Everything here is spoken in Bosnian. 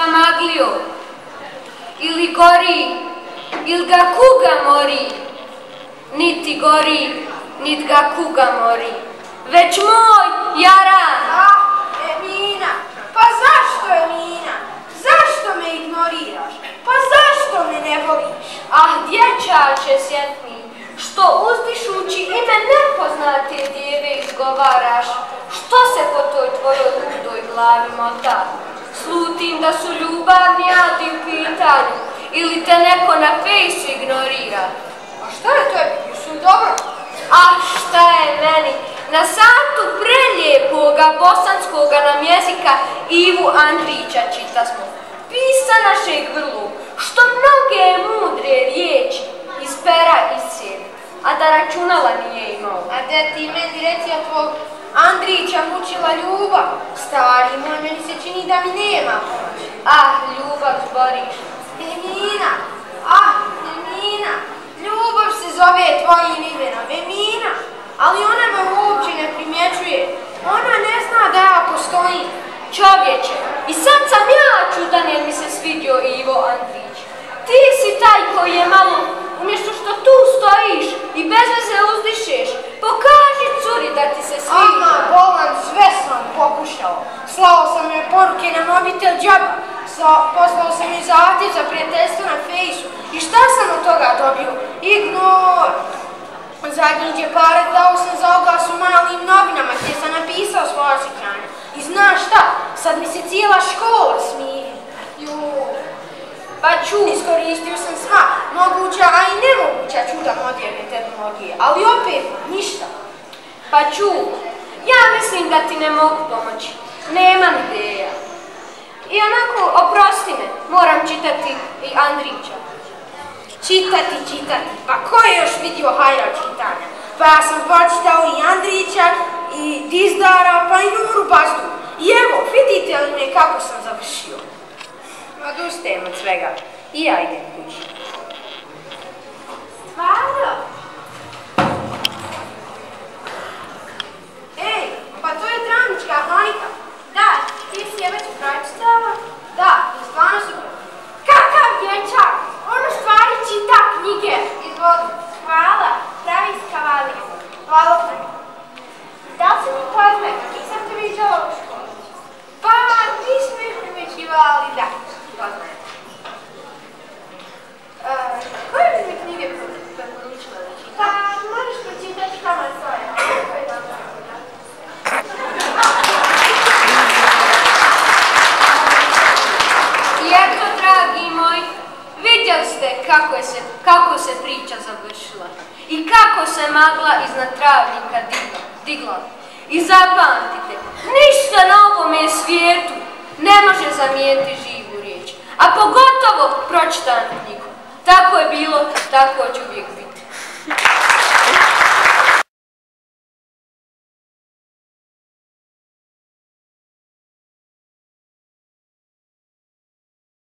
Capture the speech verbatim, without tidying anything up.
zamaglio, ili gori, ili ga kuga mori, niti gori, niti ga kuga mori, već moj jaran. Ah, Emina, pa zašto Emina? Zašto me ignoriraš? Pa zašto me ne voliš? Ah, dječače sjetni, što uzdišući ime nepoznate djeve izgovaraš, što se po toj tvojoj ludoj glavi mota? Slutim da su ljubavni adi u pitanju, ili te neko na fejsu ignorira. A šta je tebi? Jesam dobro? Ah, šta je meni? Na satu preljepoga bosanskoga nam jezika Ivu Andrića čita smo. Pisa našeg vrlu, što mnoge mudre riječi iz pera iscijeli, a da računala nije imao. A da ti meni reci od tvog Andrića mučila ljubav? Stari moj, meni se čini da mi nema pomoći. Ah, ljubav zboriš. Emina, ah, Emina, ljubav se zove tvojim imenom, Emina, ali ona me uopće ne primjećuje. Ona ne zna da ja postojim. Čovječe, i sad sam ja čudan jer mi se svidio Ivo Andrić. Ti si taj koji je malo, umjesto što tu stojiš i bez veze uzdišeš, pokaži curi da ti se sviđa. Ama, bolan, sve sam pokušao. Slao sam joj poruke na mobitel džaba. Poslao sam joj zahtjev za prijateljstvo na fejsu. I šta sam od toga dobio? Ignor. Zadnji džeparet dao sam za oglas u malim novinama gdje sam napisao svoje osjećanja. I znaš šta? Sad mi se cijela škola smije. Juuu. Pa ču, iskoristio sam sva moguća, a i nemoguća čuda moderne tehnologije, ali opet ništa. Pa ču, ja mislim da ti ne mogu pomoći. Nemam ideja. I onako, oprosti me, moram čitati i Andrića. Čitati, čitati, pa ko je još vidio hajra čitanja? Pa ja sam počitao i Andrića, i Dizdara, pa i Nuru Bazdu. I evo, vidite li me kako sam završio? Odustajem od svega. I ja idem kući. Stvarno? Ej, pa to je Travnička hronika. Da, ti si je već pročitala? Da, i stvarno super. Kakav dječak? Ono stvari čita knjige. Izvoli. Hvala, pravi skavalija. Hvala prvi. Da li se mi poznaje? Nisam te viđala u školi. Pa, nismo ih primećivali, da. Poznajem. Koje bi mi knjige preporučila da čitam? Pa, možeš pročitati Tamo svoje. I eto, dragi moji, vidjeli ste kako, je se, kako se priča završila i kako se magla iznad travnika digla. digla. I zapamtite, ništa na ovome svijetu ne može zamijeniti živu riječ, a pogotovo pročitanu knjigu. Tako je bilo, tako će uvijek biti.